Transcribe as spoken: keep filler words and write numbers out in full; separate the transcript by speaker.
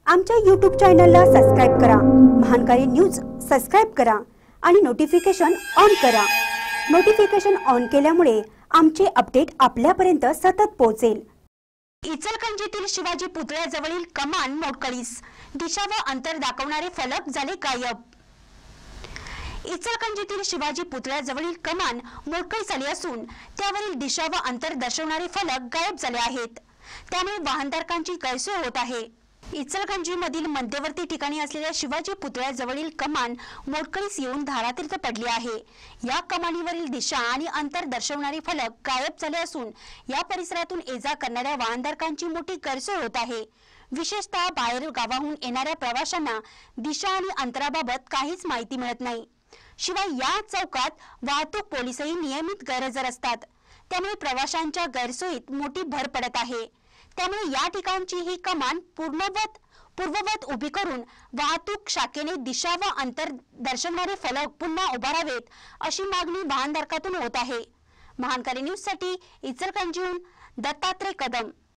Speaker 1: आमच्या यूट्यूब चॅनलला सबस्क्राइब करा, महानकारी न्यूज सबस्क्राइब करा आणि नोटिफिकेशन ऑन करा। नोटिफिकेशन ऑन केल्यामुळे आमचे अपडेट आपल्यापर्यंत सतत पोहोचेल।
Speaker 2: इचलकरंजीतील शिवाजी पुतळ्याजवळील कमान मोडकळीस, दिशा व अंतर दाखवणारे फलक झाले गायब। इचलकरंजीतील शिवाजी पुतळ्याजवळील कमान मोडकळीस आली असून त्यावरील दिशा व अंतर दर्शवणारे फलक गायब झाले आहेत। त्यामुळे वाहनधारकांची गैरसोय होत आहे। इचलकरंजीमधील मध्यवर्ती ठिकाणी असलेल्या शिवाजी पुतळ्याजवळील कमान मोडकळीस येऊन धारातीर्थ पडली आहे। या कमानीवरील दिशा आणि अंतर दर्शवणारे फलक गायब झाले असून या परिसरातून ये-जा करणाऱ्या वाहनधारकांची मोठी गैरसोय होत आहे। विशेषतः बाहेर गावाहून येणाऱ्या प्रवाशांना दिशा आणि अंतराबाबत काहीच माहिती मिळत नाही। शिवाय या चौकात वाहतूक पोलिसही नियमित गैरहजर असतात, त्यामुळे प्रवाशांच्या गैरसोयीत मोठी भर पडत आहे। त्यामुळे या ठिकाणची ही कमान पूर्णवत पूर्ववत उभी करून वाहतूक शाखेने दिशा व अंतर दर्शवणारे फलक पुन्हा उभारावेत अशी मागणी वाहनधारकातून होत आहे। महानकारी न्यूज साठी इचलकरंजीहून दत्तात्रय कदम।